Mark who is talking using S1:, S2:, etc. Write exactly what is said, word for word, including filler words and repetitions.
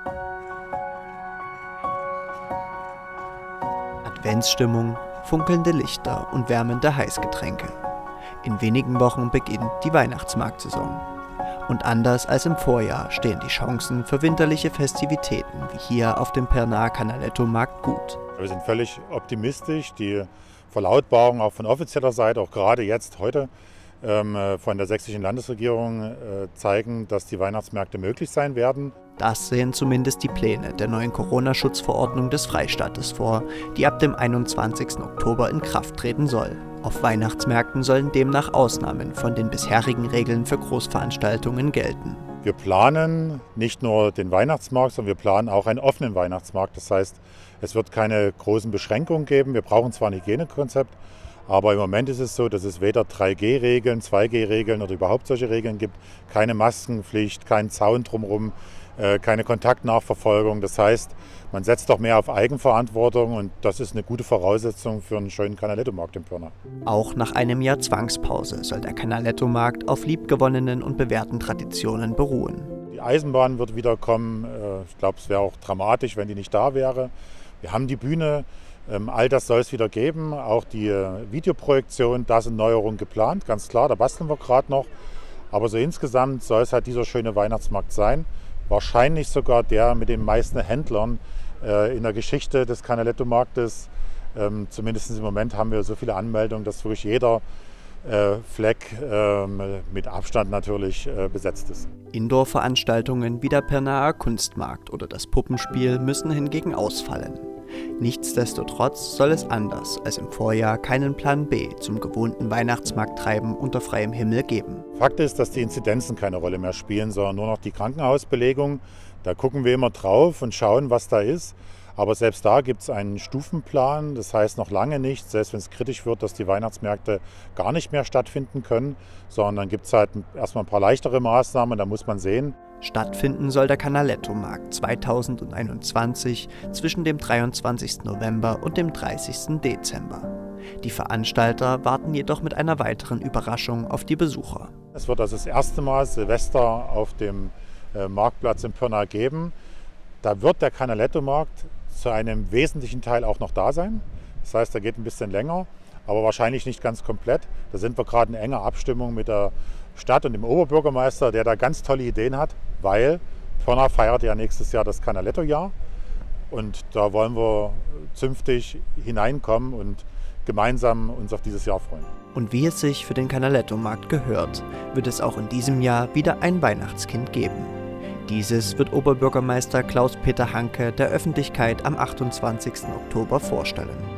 S1: Adventsstimmung, funkelnde Lichter und wärmende Heißgetränke. In wenigen Wochen beginnt die Weihnachtsmarktsaison. Und anders als im Vorjahr stehen die Chancen für winterliche Festivitäten wie hier auf dem Pirnaer Canaletto-Markt gut.
S2: Wir sind völlig optimistisch. Die Verlautbarung auch von offizieller Seite, auch gerade jetzt heute ähm, von der sächsischen Landesregierung äh, zeigen, dass die Weihnachtsmärkte möglich sein werden.
S1: Das sehen zumindest die Pläne der neuen Corona-Schutzverordnung des Freistaates vor, die ab dem einundzwanzigsten Oktober in Kraft treten soll. Auf Weihnachtsmärkten sollen demnach Ausnahmen von den bisherigen Regeln für Großveranstaltungen gelten.
S2: Wir planen nicht nur den Weihnachtsmarkt, sondern wir planen auch einen offenen Weihnachtsmarkt. Das heißt, es wird keine großen Beschränkungen geben. Wir brauchen zwar ein Hygienekonzept, aber im Moment ist es so, dass es weder drei G Regeln, zwei G Regeln oder überhaupt solche Regeln gibt. Keine Maskenpflicht, kein Zaun drumherum, keine Kontaktnachverfolgung. Das heißt, man setzt doch mehr auf Eigenverantwortung und das ist eine gute Voraussetzung für einen schönen Canaletto-Markt im Pirna.
S1: Auch nach einem Jahr Zwangspause soll der Canaletto-Markt auf liebgewonnenen und bewährten Traditionen beruhen.
S2: Die Eisenbahn wird wieder kommen. Ich glaube, es wäre auch dramatisch, wenn die nicht da wäre. Wir haben die Bühne, all das soll es wieder geben. Auch die Videoprojektion, da sind Neuerungen geplant, ganz klar, da basteln wir gerade noch. Aber so insgesamt soll es halt dieser schöne Weihnachtsmarkt sein. Wahrscheinlich sogar der mit den meisten Händlern äh, in der Geschichte des Canaletto-Marktes. Ähm, zumindest im Moment haben wir so viele Anmeldungen, dass wirklich jeder äh, Fleck äh, mit Abstand natürlich äh, besetzt ist.
S1: Indoor-Veranstaltungen wie der Pirnaer Kunstmarkt oder das Puppenspiel müssen hingegen ausfallen. Nichtsdestotrotz soll es anders als im Vorjahr keinen Plan B zum gewohnten Weihnachtsmarkttreiben unter freiem Himmel geben.
S2: Fakt ist, dass die Inzidenzen keine Rolle mehr spielen, sondern nur noch die Krankenhausbelegung. Da gucken wir immer drauf und schauen, was da ist. Aber selbst da gibt es einen Stufenplan. Das heißt noch lange nicht, selbst wenn es kritisch wird, dass die Weihnachtsmärkte gar nicht mehr stattfinden können, sondern dann gibt es halt erstmal ein paar leichtere Maßnahmen, da muss man sehen.
S1: Stattfinden soll der Canaletto-Markt zweitausendeinundzwanzig zwischen dem dreiundzwanzigsten November und dem dreißigsten Dezember. Die Veranstalter warten jedoch mit einer weiteren Überraschung auf die Besucher.
S2: Es wird also das erste Mal Silvester auf dem äh, Marktplatz in Pirna geben. Da wird der Canaletto-Markt zu einem wesentlichen Teil auch noch da sein. Das heißt, er geht ein bisschen länger, aber wahrscheinlich nicht ganz komplett. Da sind wir gerade in enger Abstimmung mit der Stadt und dem Oberbürgermeister, der da ganz tolle Ideen hat, weil Pirna feiert ja nächstes Jahr das Canaletto-Jahr und da wollen wir zünftig hineinkommen und gemeinsam uns auf dieses Jahr freuen.
S1: Und wie es sich für den Canaletto-Markt gehört, wird es auch in diesem Jahr wieder ein Weihnachtskind geben. Dieses wird Oberbürgermeister Klaus-Peter Hanke der Öffentlichkeit am achtundzwanzigsten Oktober vorstellen.